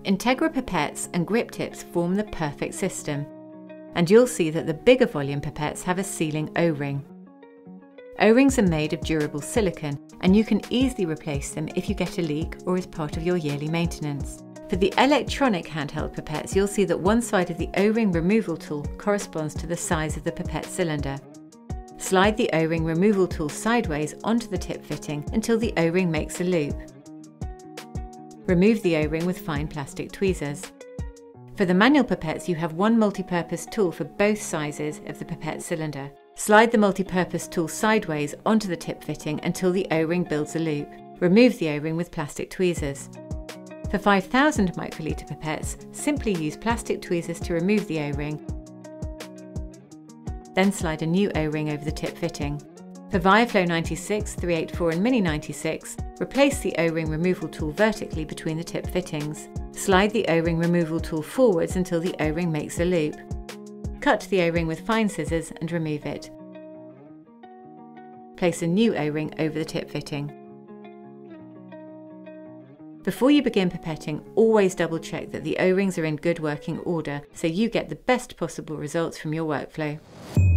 INTEGRA pipettes and GripTips form the perfect system, and you'll see that the bigger volume pipettes have a sealing O-ring. O-rings are made of durable silicone, and you can easily replace them if you get a leak or as part of your yearly maintenance. For the electronic handheld pipettes, you'll see that one side of the O-ring removal tool corresponds to the size of the pipette cylinder. Slide the O-ring removal tool sideways onto the tip fitting until the O-ring makes a loop. Remove the O-ring with fine plastic tweezers. For the manual pipettes, you have one multi-purpose tool for both sizes of the pipette cylinder. Slide the multi-purpose tool sideways onto the tip fitting until the O-ring builds a loop. Remove the O-ring with plastic tweezers. For 5,000 microliter pipettes, simply use plastic tweezers to remove the O-ring. Then slide a new O-ring over the tip fitting. For VIAFLO 96, 384 and Mini 96, replace the O-ring removal tool vertically between the tip fittings. Slide the O-ring removal tool forwards until the O-ring makes a loop. Cut the O-ring with fine scissors and remove it. Place a new O-ring over the tip fitting. Before you begin pipetting, always double check that the O-rings are in good working order so you get the best possible results from your workflow.